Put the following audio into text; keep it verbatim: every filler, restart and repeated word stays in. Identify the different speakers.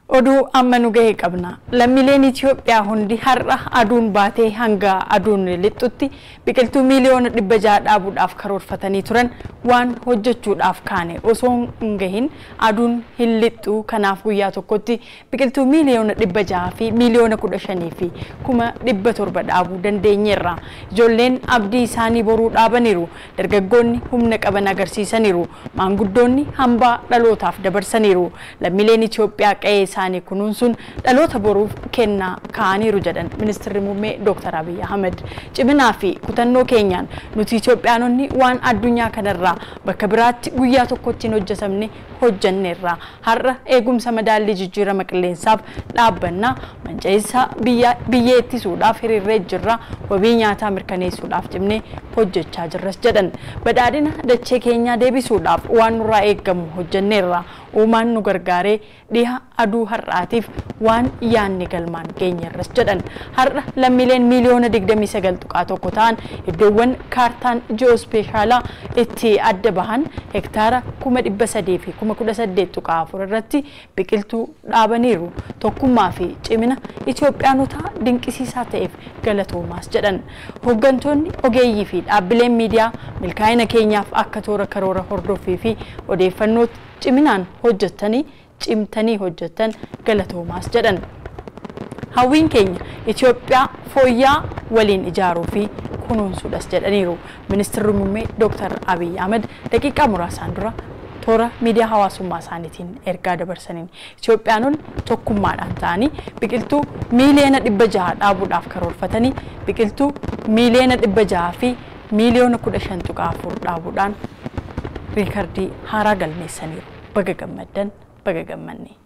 Speaker 1: Oduu amma nu gahee qabna. Lammiileen Itiyoophiyaa hundi har'a aduun baatee hanga aduun lixxutti biqiltuu miiliyoona dhibba jaha dhaabuudhaaf karoorfatanii turan waan hojjechuudhaaf kaane osoo hin gahin aduun hin lixxu. Kanaaf guyyaa tokkotti biqiltuu miiliyoona dhibba jaha fi miiliyoona kudha shanii fi kuma dhibba torba dhaabuu dandeenyeerra. Ijoolleen abdii isaanii boruu dhaabaniiru. Dargaggoonni humna qaban agarsiisaniiru. Maanguddoonni hambaa dhalootaaf dabarsaniiru. Lammiileen Itiyoophiyaa qe'ee isaanii kunuunsuun dhaloota boruuf kennaa kaaniiru jedhan Ministeerri Muummee Dooktar Abiy Ahmed. Ciminaa fi kutannoo keenyaan nuti Itiyoophiyaanonni waan addunyaa kanarraa bakka biraatti guyyaa tokkotti hojjetamne hojjenneerra. Har'a eegumsa madaallii jijjiirama qilleensaaf dhaabbannaa manca'iinsa biyyee ittisuudhaaf hiriirree jirra. Wabii nyaataa mirkaneessuudhaaf cimnee hojjechaa jirras jedhan. Badhaadhina dachee keenyaa deebisuudhaaf waan nurraa eeggamu hojjenneerra. Uumaan nu gargaaree dhiha aduu har'aatiif waan yaanni galmaan geenyerras jedhan. Har'a lammiileen miiliyoona digdamii sagal tuqaa tokko ta'an iddoowwan kaartaan ji'oospeeshaalaa itti adda bahan hektaara kuma dhibba sadii fi kuma kudha saddeet tuqaa afur irratti biqiltuu dhaabaniiru. Tokkummaa fi cimina Itiyoophiyaanotaa dinqisiisaa ta'eef galatoomaas jedhan. Hooggantoonni ogeeyyii fi dhaabbileen miidiyaa milkaa'ina keenyaaf akka toora karoora hordoffii fi odeeffannoo ciminaan hojjetanii cimtanii hojjetan galatoomaas jedhan. Hawwiin keenya Itiyoophiyaa fooyyaa waliin ijaaruu fi kunuunsuudhas jedhaniiru. Ministeerri Muummee Dooktar Abiy Ahmed daqiiqaa muraasaan dura toora miidiyaa hawaasummaa isaaniitiin ergaa dabarsaniin Itiyoophiyaanonni tokkummaadhaan ta'anii biqiltuu miiliyoona dhibba jaha dhaabuudhaaf karoorfatanii biqiltuu miiliyoona dhibba jaha fi miiliyoona kudha shan tuqaa afur dhaabuudhaan riikardii haaraa galmeessaniiru. Baga gammaddan, baga gammanne.